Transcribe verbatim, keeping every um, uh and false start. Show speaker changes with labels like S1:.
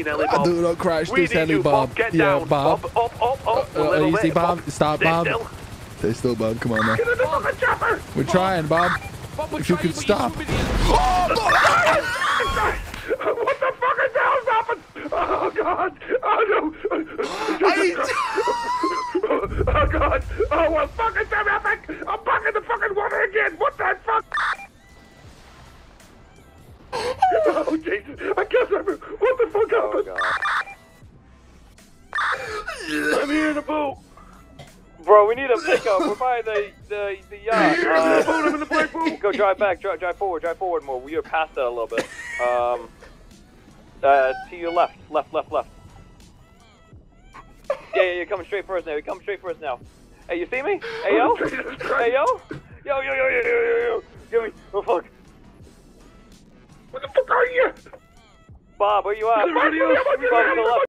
S1: Heli, Bob.
S2: Do not crash
S1: we
S2: this
S1: need
S2: heli,
S1: you,
S2: Bob.
S1: Bob. Get
S2: Yeah,
S1: down.
S2: Bob.
S1: Up, up, up, up.
S2: Uh,
S1: a little
S2: easy,
S1: bit.
S2: Bob.
S1: Bob.
S2: Stop,
S1: Stay
S2: Bob.
S1: Still.
S2: Stay still, Bob. Come on now.
S1: Get in the fucking chopper.
S2: We're trying, Bob.
S3: Bob, we're
S2: If you
S3: trying,
S2: could
S3: but
S2: stop.
S3: you're moving
S1: What the fuck is the hell's happened? Oh god! Oh no! Oh god! Oh well, fucking damn it! I'm back in the fucking water again! What the fuck? Oh Jesus! I can't remember. What the fuck happened? Oh, I'm here in the boat.
S4: Bro, we need a pickup. We're by the the the yacht.
S1: Here,
S4: Uh,
S1: in the boat. I'm in the black boat.
S4: Go drive back. Drive, drive forward. Drive forward more. We are past that a little bit. Um. Uh, to your left, left, left, left. Yeah, yeah, you're coming straight for us now. You're coming straight for us now. Hey, you see me? Hey, yo? Hey, yo? Yo, yo, yo, yo, yo, yo, yo. Give me. Oh, fuck.
S1: What the fuck are you?
S4: Bob, where you at?
S1: Get the radio.
S4: Bob, to the left.